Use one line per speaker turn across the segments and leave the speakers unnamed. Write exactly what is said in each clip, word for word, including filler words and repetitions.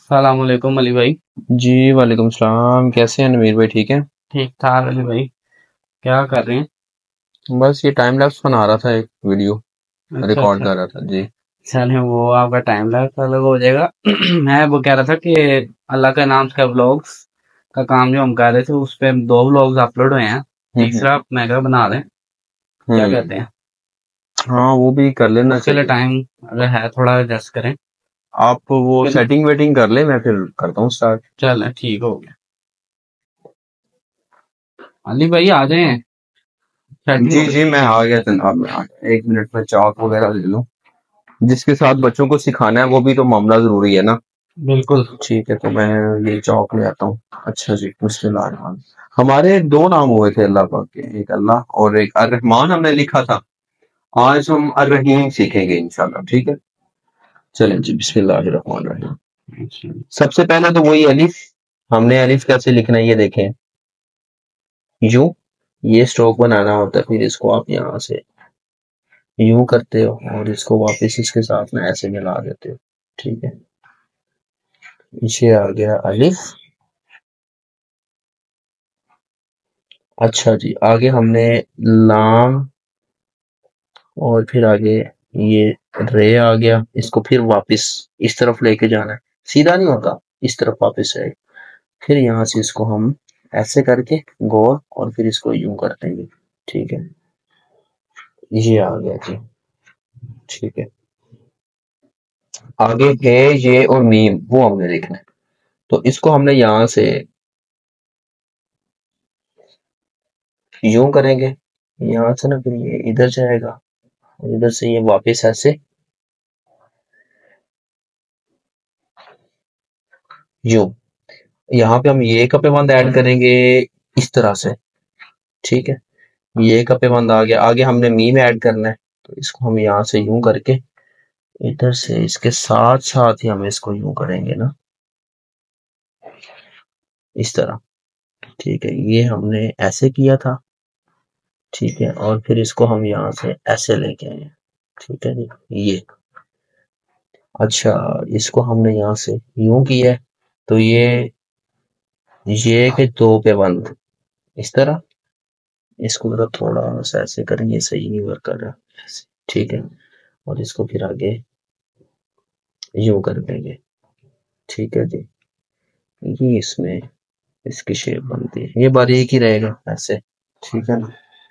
सलाम अलैकुम अली भाई।
जी वालेकुम सलाम। कैसे हैं नमीर भाई? ठीक है।
ठीक ठाक अली भाई। क्या कर रहे हैं?
बस ये टाइम लैप्स बना रहा था, एक वीडियो
अच्छा
रिकॉर्ड
अच्छा।
कर रहा था जी।
चले वो आपका टाइम लैप्स अलग हो जाएगा। मैं वो कह रहा था कि अल्लाह के नाम का व्लॉग्स का काम जो हम कर रहे थे उस पे दो व्लॉग्स अपलोड हुए हैं।
हम्म
तीसरा मैं क्या बना रहे हैं, क्या
हम्म
कहते हैं?
हाँ, वो भी कर लेना
उसके लिए
चाहिए।
टाइम अगर है थोड़ा एडजस्ट करें।
आप वो
फिर
सेटिंग वेटिंग कर ले, मैं फिर करता हूँ स्टार्ट।
चल ठीक हो गया। अली भाई आ जाए। सेटिंग
जी जी, मैं आ गया जनाब, मैं आ गया। एक मिनट में चाक वगैरह ले लूँ। जिसके साथ बच्चों को सिखाना है वो भी तो मामला जरूरी है ना।
बिल्कुल।
ठीक है, तो मैं ये चौक ले आता हूँ। अच्छा जी, बिस्मिल्लाह। हमारे दो नाम हुए थे अल्लाह पाक के, एक अल्लाह और एक अर रहमान हमने लिखा था। आज हम अर रहीम सीखेंगे इंशाल्लाह, ठीक है। चलें जी, बिस्मिल्लाहिर्रहमानिर्रहीम।
अच्छा।
सबसे पहले तो वही अलिफ। हमने अलिफ कैसे लिखना है ये देखें। यूं, ये स्ट्रोक बनाना होता है, फिर इसको आप यहाँ से यूं करते हो और इसको वापस इसके साथ में ऐसे मिला देते हो। ठीक है, ये आ गया अलिफ। अच्छा जी, आगे हमने लाम और फिर आगे ये रे आ गया। इसको फिर वापस इस तरफ लेके जाना है, सीधा नहीं होता, इस तरफ वापस है। फिर यहाँ से इसको हम ऐसे करके गोल और फिर इसको यूं कर देंगे। ठीक है, ये आ गया जी। ठीक है, आगे है ये और मीम, वो हमने लिखना है। तो इसको हमने यहाँ से यूं करेंगे, यहाँ से ना फिर ये इधर जाएगा और इधर से ये वापस ऐसे यूं। यहाँ पे हम ये का पेबंद ऐड करेंगे इस तरह से। ठीक है, ये का पेबंद आ गया। आगे हमने मीम ऐड करना है, तो इसको हम यहाँ से यूं करके इधर से इसके साथ साथ ही हम इसको यूं करेंगे ना, इस तरह। ठीक है, ये हमने ऐसे किया था। ठीक है, और फिर इसको हम यहाँ से ऐसे लेके आए। ठीक है जी, ये। अच्छा, इसको हमने यहाँ से यूं किया है, तो ये ये के दो पे बंद इस तरह। इसको मतलब थोड़ा सा ऐसे करेंगे, सही नहीं वर्क कर रहा। ठीक है, और इसको फिर आगे यूं कर देंगे। ठीक है जी, ये इसमें इसकी शेप बनती है, ये बारीक ही रहेगा ऐसे। ठीक है ना,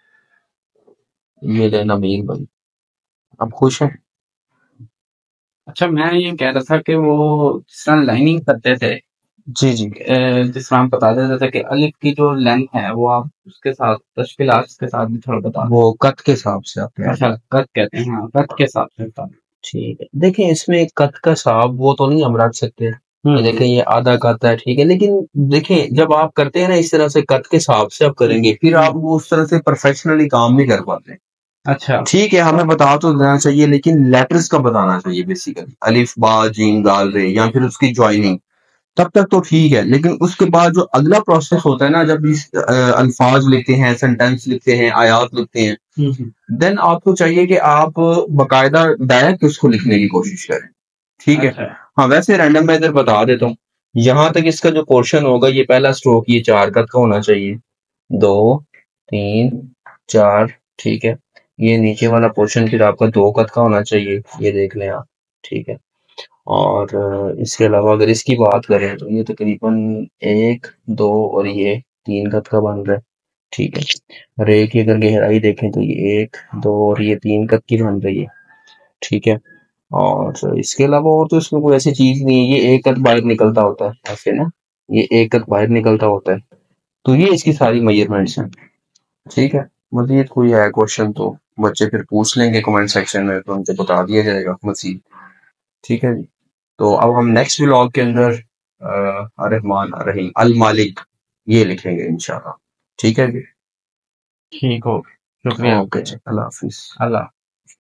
ये लेना मीर भाई। आप खुश हैं?
अच्छा, मैं ये कह रहा था कि वो जिस तरह लाइनिंग करते थे,
जी जी।
अ, जिस तरह हम बता देते थे कि अलिफ की जो लेंथ है वो आप उसके साथ तशकीलात के साथ भी थोड़ा बता
वो कत के हिसाब से आप
दें।
कह रहे
अच्छा,
हैं?
कद कहते हैं, हाँ कद के हिसाब से बता दें।
ठीक है, देखिए इसमें एक कत का हिसाब वो तो नहीं हम रख सकते। ये
हम्म।
देखिए, ये आधा कत है, ठीक है, लेकिन देखिए जब आप करते हैं ना इस तरह से कत के हिसाब से आप करेंगे, फिर आप वो उस तरह से प्रोफेशनली काम नहीं कर पाते।
अच्छा।
ठीक है, हमें बता तो देना चाहिए, लेकिन लेटर्स का बताना चाहिए बेसिकली, अलिफ बा जीम दाल रे, या फिर उसकी ज्वाइनिंग। तब तक तो ठीक है, लेकिन उसके बाद जो अगला प्रोसेस होता है ना, जब इस अ, अल्फाज लिखते हैं, सेंटेंस लिखते हैं, आयात लिखते हैं,
हम्म।
देन आपको चाहिए कि आप बकायदा डायरेक्ट उसको लिखने की कोशिश करें। ठीक है।
अच्छा।
हाँ, वैसे रैंडम मैं इधर बता देता हूँ। यहाँ तक इसका जो पोर्शन होगा, ये पहला स्ट्रोक ये चार कत का होना चाहिए। दो, तीन, चार। ठीक है, ये नीचे वाला पोर्शन फिर आपका दो कत का होना चाहिए, ये देख लें आप। ठीक है, और अ, इसके अलावा अगर इसकी बात करें तो ये तकरीबन एक, दो और ये तीन कत का बन रहा है। ठीक है, और एक की अगर गहराई देखें तो ये एक, दो और ये तीन कत की बन रही है। ठीक है, और इसके अलावा और तो इसमें कोई ऐसी चीज नहीं है। ये एक कत बाहर निकलता होता है ऐसे ना, ये एक कत बाहर निकलता होता है। तो ये इसकी सारी मेजरमेंट्स हैं। ठीक है, मजीद कोई है क्वेश्चन तो बच्चे फिर पूछ लेंगे कमेंट सेक्शन में, तो उनको बता दिया जाएगा मजीद। ठीक है जी, तो अब हम नेक्स्ट व्लॉग के अंदर अ, रहमान रहीम अल मालिक ये लिखेंगे इंशाल्लाह। ठीक है जी।
ठीक हो, शुक्रिया।
ओके जी, अल्लाह हाफिज।
अल्लाह।